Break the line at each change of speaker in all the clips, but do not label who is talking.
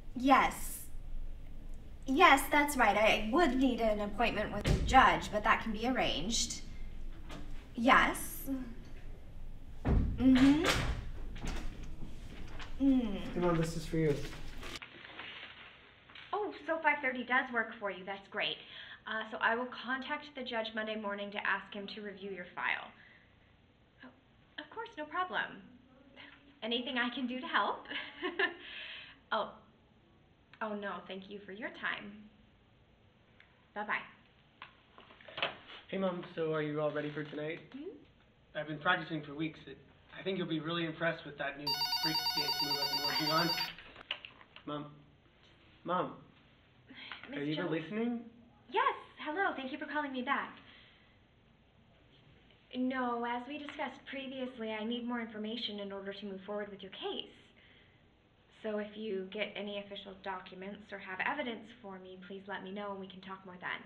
Yes. Yes, that's right. I would need an appointment with the judge, but that can be arranged. Yes. Mm-hmm.
Hey, Mom, this is for you.
Oh, so 5:30 does work for you. That's great. So I will contact the judge Monday morning to ask him to review your file. Oh, of course, no problem. Anything I can do to help? Oh. Oh, no, thank you for your time. Bye-bye.
Hey, Mom, so are you all ready for tonight? I've been practicing for weeks. I think you'll be really impressed with that new break dance move I've been working on. Mom, are you even listening?
Yes, hello, thank you for calling me back. No, as we discussed previously, I need more information in order to move forward with your case. So if you get any official documents or have evidence for me, please let me know and we can talk more then.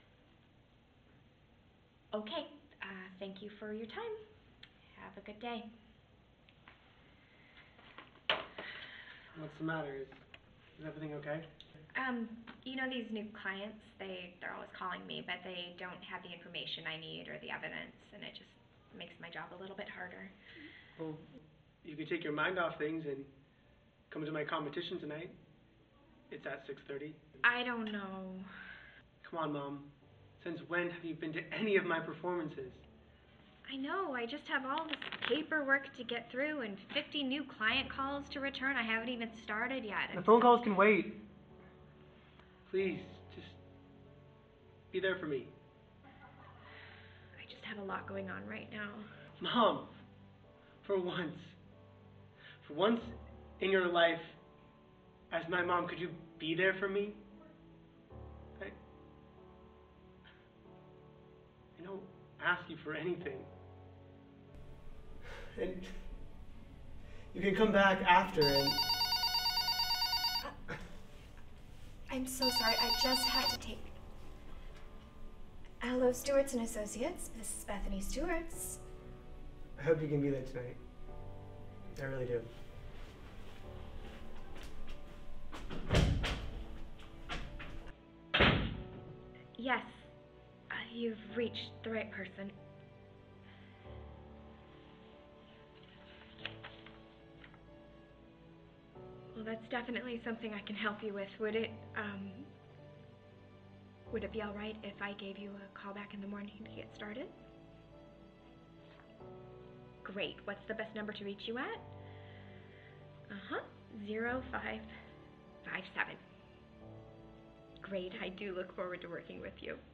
Okay, thank you for your time. Have a good day.
What's the matter? Is everything okay?
You know these new clients, they're always calling me, but they don't have the information I need or the evidence, and it just makes my job a little bit harder.
Well, you could take your mind off things and come to my competition tonight. It's at 6:30.
I don't know.
Come on, Mom. Since when have you been to any of my performances?
I know, I just have all this paperwork to get through and 50 new client calls to return. I haven't even started yet.
The phone calls can wait. Please, just be there for me.
I just have a lot going on right now.
Mom, for once in your life, as my mom, could you be there for me? I don't ask you for anything. And you can come back after and...
I'm so sorry. I just had to take... Hello, Stewart's and Associates. This is Bethany Stewart's.
I hope you can be there tonight. I really do.
Yes, you've reached the right person. Well, that's definitely something I can help you with. Would it be all right if I gave you a call back in the morning to get started? Great. What's the best number to reach you at? 0557. Great. I do look forward to working with you.